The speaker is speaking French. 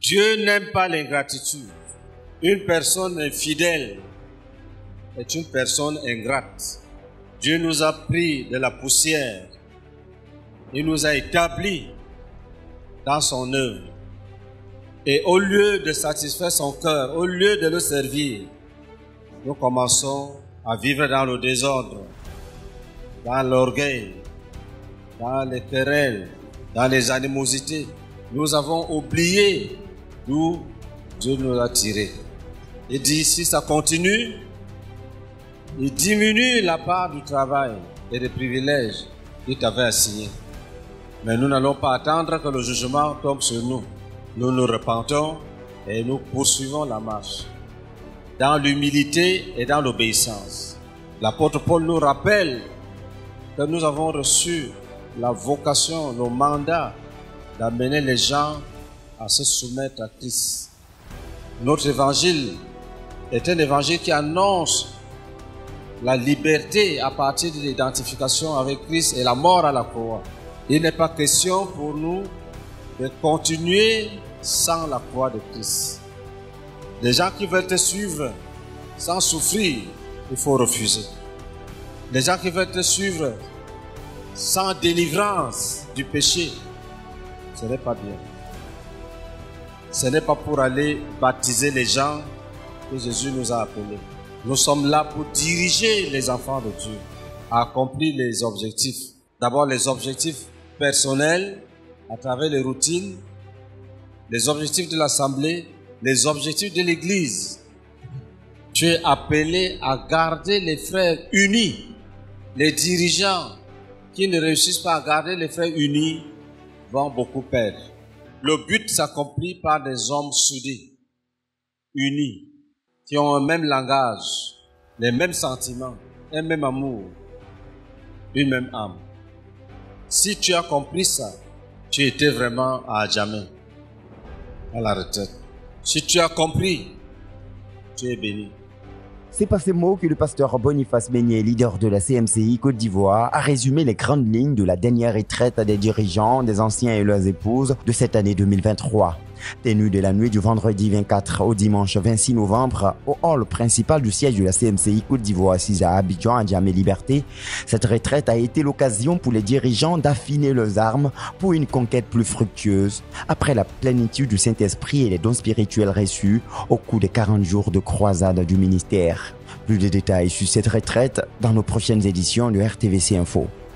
Dieu n'aime pas l'ingratitude. Une personne infidèle est une personne ingrate. Dieu nous a pris de la poussière. Il nous a établis dans son œuvre. Et au lieu de satisfaire son cœur, au lieu de le servir, nous commençons à vivre dans le désordre, dans l'orgueil, dans les querelles, dans les animosités. Nous avons oublié d'où Dieu nous a tirés. Il dit, si ça continue, il diminue la part du travail et des privilèges qu'il t'avait assignés. Mais nous n'allons pas attendre que le jugement tombe sur nous. Nous nous repentons et nous poursuivons la marche dans l'humilité et dans l'obéissance. L'apôtre Paul nous rappelle que nous avons reçu la vocation, le mandat d'amener les gens à se soumettre à Christ. Notre évangile est un évangile qui annonce la liberté à partir de l'identification avec Christ et la mort à la croix. Il n'est pas question pour nous de continuer sans la croix de Christ. Les gens qui veulent te suivre sans souffrir, il faut refuser. Les gens qui veulent te suivre sans délivrance du péché, ce n'est pas bien. Ce n'est pas pour aller baptiser les gens que Jésus nous a appelés. Nous sommes là pour diriger les enfants de Dieu à accomplir les objectifs. D'abord les objectifs personnels à travers les routines, les objectifs de l'Assemblée, les objectifs de l'Église. Tu es appelé à garder les frères unis. Les dirigeants qui ne réussissent pas à garder les frères unis vont beaucoup perdre. Le but s'accomplit par des hommes soudés, unis, qui ont un même langage, les mêmes sentiments, un même amour, une même âme. Si tu as compris ça, tu étais vraiment à jamais à la retraite. Si tu as compris, tu es béni. C'est par ces mots que le pasteur Boniface Beignet, leader de la CMCI Côte d'Ivoire, a résumé les grandes lignes de la dernière retraite des dirigeants, des anciens et leurs épouses de cette année 2023. Tenue de la nuit du vendredi 24 au dimanche 26 novembre au hall principal du siège de la CMCI Côte d'Ivoire assise à Abidjan, à Djamé-Liberté, cette retraite a été l'occasion pour les dirigeants d'affiner leurs armes pour une conquête plus fructueuse après la plénitude du Saint-Esprit et les dons spirituels reçus au cours des 40 jours de croisade du ministère. Plus de détails sur cette retraite dans nos prochaines éditions de RTVC Info.